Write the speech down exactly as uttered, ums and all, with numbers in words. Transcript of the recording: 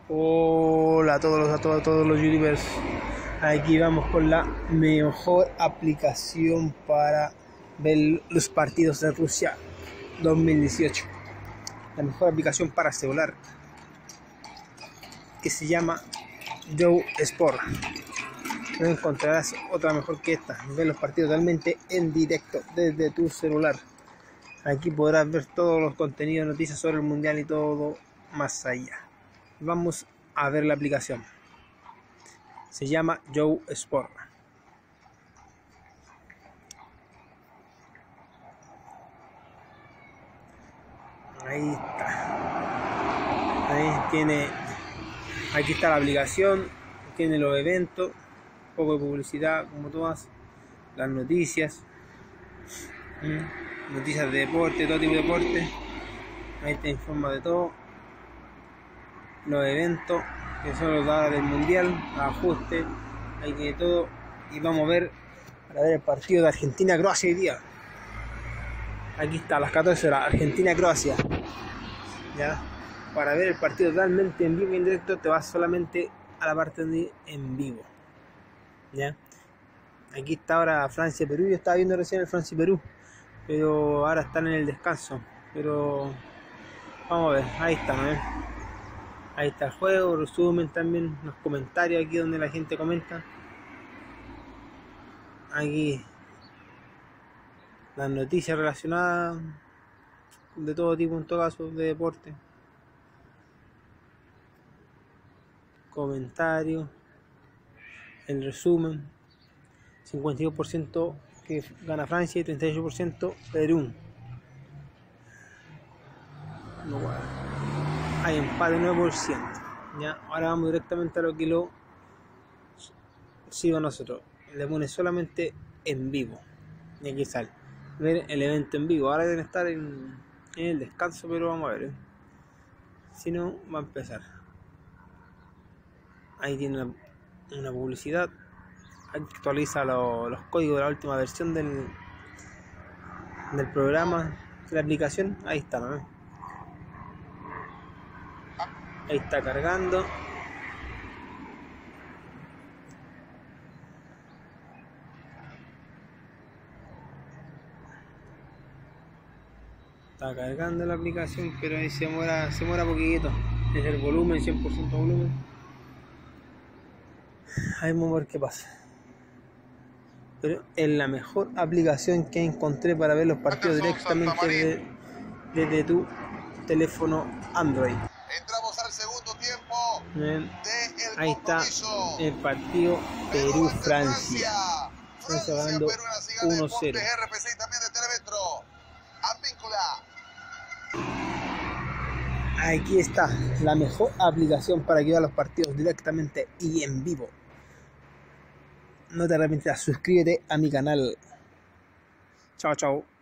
Hola a todos los, a todos, a todos los youtubers. Aquí vamos con la mejor aplicación para ver los partidos de Rusia dos mil dieciocho. La mejor aplicación para celular, que se llama Joe Sport. No encontrarás otra mejor que esta. Ver los partidos totalmente en directo desde tu celular. Aquí podrás ver todos los contenidos, noticias sobre el mundial y todo más allá. Vamos a ver la aplicación. Se llama Joe Sport. Ahí está. Ahí tiene. Aquí está la aplicación. Tiene los eventos. Un poco de publicidad, como todas. Las noticias. ¿Mm? Noticias de deporte, todo tipo de deporte. Ahí te informa de todo. Los eventos, que son los datos del mundial, ajustes, ahí tiene todo. Y vamos a ver, para ver el partido de Argentina-Croacia hoy día. Aquí está, a las catorce horas, Argentina-Croacia. Ya, para ver el partido totalmente en vivo y en directo, te vas solamente a la parte de en vivo. Ya, aquí está ahora Francia-Perú. Yo estaba viendo recién el Francia-Perú, pero ahora están en el descanso. Pero vamos a ver, ahí está, ¿no? Ahí está el juego, resumen también, los comentarios aquí donde la gente comenta. Aquí las noticias relacionadas de todo tipo, en todo caso, de deporte. Comentarios, el resumen. cincuenta y dos por ciento que gana Francia y treinta y ocho por ciento Perú. No, bueno. Hay empate nueve por ciento. Ya, ahora vamos directamente a lo que lo sigo a nosotros. Le pone solamente en vivo. Y aquí sale. Ver el evento en vivo. Ahora deben estar en, en el descanso, pero vamos a ver. ¿eh? Si no, va a empezar. Ahí tiene una, una publicidad. Actualiza lo, los códigos de la última versión del, del programa, de la aplicación. Ahí está, ¿no? Ahí está cargando. Está cargando la aplicación, pero ahí se muera, se muera poquito. Es el volumen, cien por ciento volumen. Ahí vamos a ver qué pasa. Pero es la mejor aplicación que encontré para ver los partidos directamente desde, desde tu teléfono Android. Entramos al segundo tiempo. Bien. Ahí está el partido Perú-Francia. Francia ganando uno cero. Aquí está la mejor aplicación para que veas los partidos directamente y en vivo. No te arrepentirás, suscríbete a mi canal. Chao, chao.